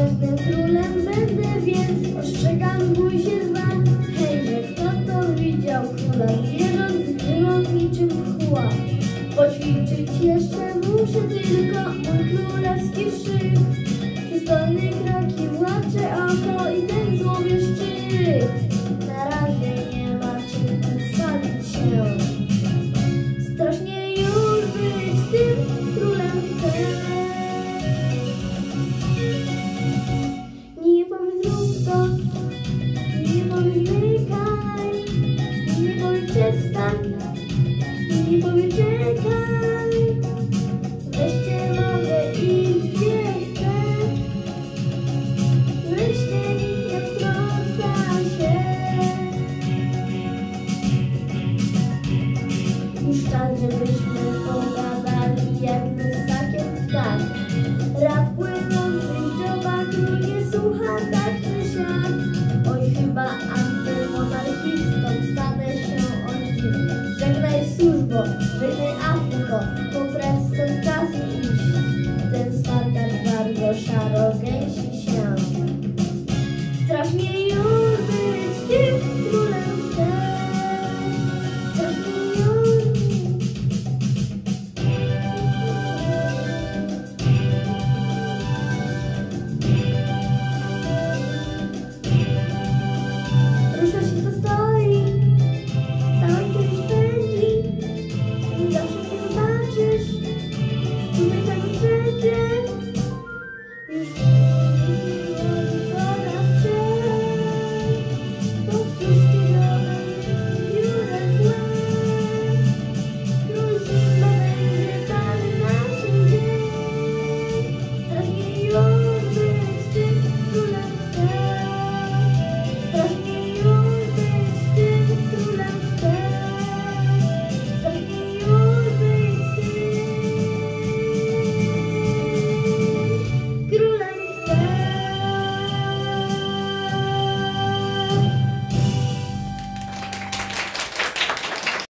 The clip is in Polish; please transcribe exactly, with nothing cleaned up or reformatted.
Nocnym królem będę, więc ostrzegam, bój się zła. Hejże, kto to widział króla, wierząc wymok niczym chła. Poćwiczyć jeszcze muszę tylko mój królewski szyk. Przystojny kroki, władcze oko i ten złowieszczy ryk. Na razie nie ma czym przedstawić się. Strasznie już być tym królem chcę. Nie powiedz rób to, nie powiedz zmykaj, nie powiedz przestań, nie powiedz czekaj. Wreszcie mogę i gdzie chcę, wreszcie nikt nie wtrąca się. Już czas, żebyśmy pogadali jak my ssakiem ptak. Rad płynących dzioba król nie słucha tak czy siak. Oj, chyba antymonarchistą stanę się od dziś. Żegnaj służbo, żegnaj Afryko, popraw ten czas i iść. Ten spartak bardzo szaro gęsi się. Strasznie